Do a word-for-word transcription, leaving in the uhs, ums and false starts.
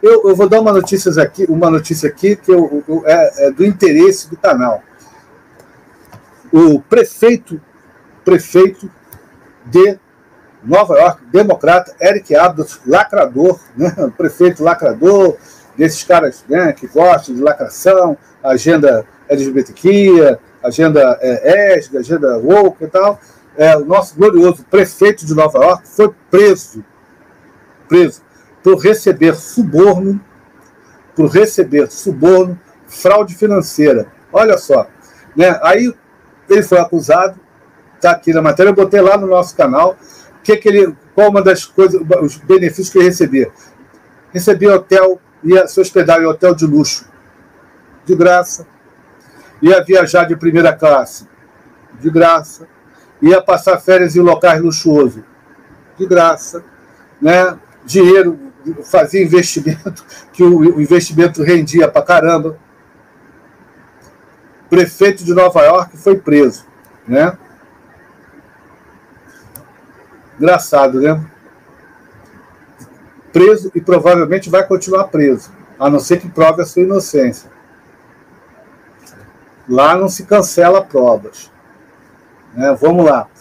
Eu, eu vou dar uma notícia aqui, uma notícia aqui que eu, eu, é, é do interesse do canal. O prefeito, prefeito de Nova York, democrata, Eric Adams, lacrador, né? Prefeito lacrador, desses caras, né, que gostam de lacração, agenda L G B T Q, agenda é, E S G, agenda woke e tal. É, o nosso glorioso prefeito de Nova York foi preso, preso por receber suborno, por receber suborno, fraude financeira. Olha só, né? Aí ele foi acusado, está aqui na matéria, eu botei lá no nosso canal, que que ele, qual uma das coisas, os benefícios que ele recebia. Recebia hotel, ia se hospedar em hotel de luxo, de graça, ia viajar de primeira classe, de graça, ia passar férias em locais luxuosos, de graça, né? Dinheiro, fazia investimento, que o investimento rendia pra caramba. O prefeito de Nova York foi preso, né? Engraçado, né? Preso e provavelmente vai continuar preso, a não ser que prove a sua inocência. Lá não se cancela provas, né? Vamos lá.